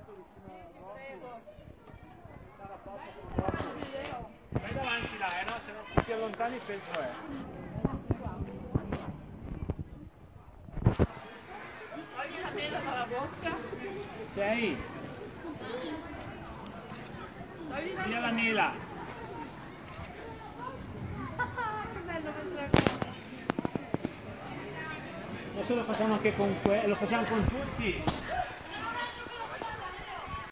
Vai davanti là, no? Se non ti allontani il peso è. Togli la mela dalla bocca. Sei. Via la mela. Che bello questa cosa. Adesso lo facciamo anche con lo facciamo con tutti.